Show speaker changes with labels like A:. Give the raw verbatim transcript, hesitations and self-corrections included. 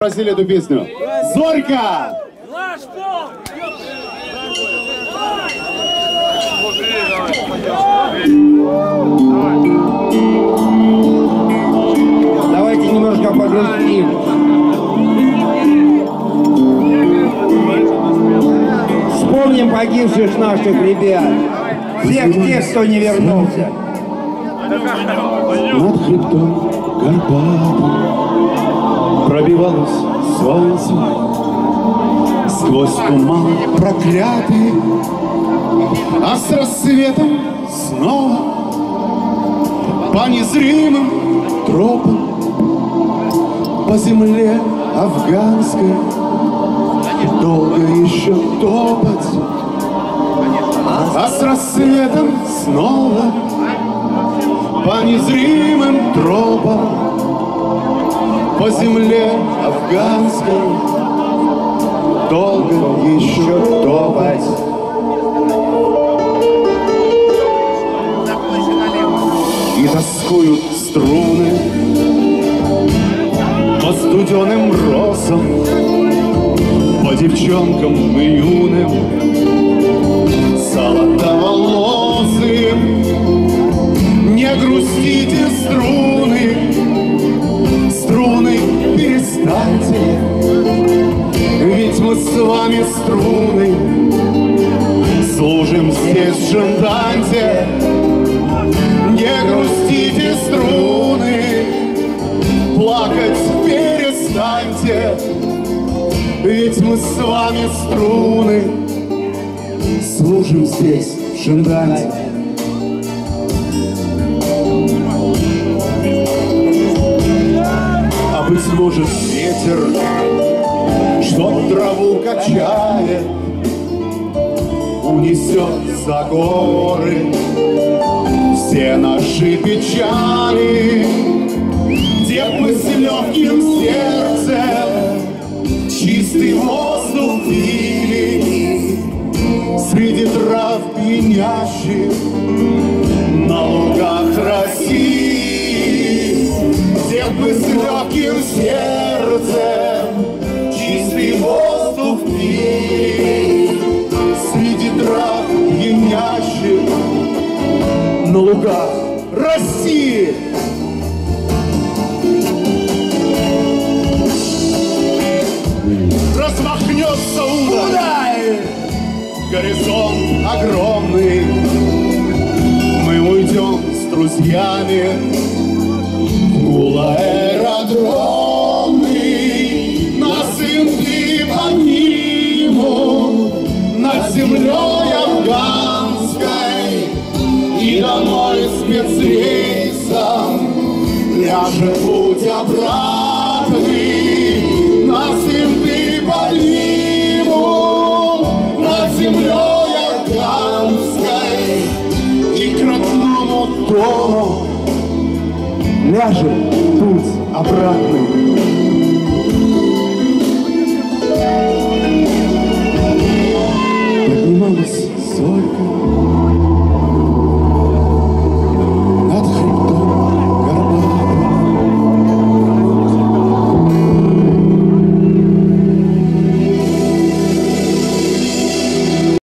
A: Просили эту песню. Зорька!
B: Наш пол!
C: Давайте немножко погрустим. Вспомним погибших наших ребят. Всех тех, кто не вернулся.
A: Над хребтом Карпатом пробивалось солнце сквозь туман проклятый, а с рассветом снова по незримым тропам по земле афганской долго еще топать, а с рассветом снова по незримым тропам по земле афганской долго еще топать. И тоскуют струны по студеным росам, по девчонкам юным, золотоволосым. Не грустите, струны, струны, перестаньте, ведь мы с вами струны служим здесь в Шенданте. Не грустите, струны, плакать перестаньте, ведь мы с вами струны служим здесь в Шенданте. А быть может, ветер, что траву качает, унесет за горы все наши печали, где мы с легким сердцем чистый воздух пили среди трав пьянящих на лугах России, где мы с легким сердцем чистый воздух пили среди трав пьянящих на лугах России. Размахнется удар, горизонт огромный, мы уйдем с друзьями в гул аэродромный. Нас винты поднимут над землей афганской, и домой спецрейсом ляжет путь обратный. Нас винты поднимут над землей афганской, и к родному дому ляжет путь обратный.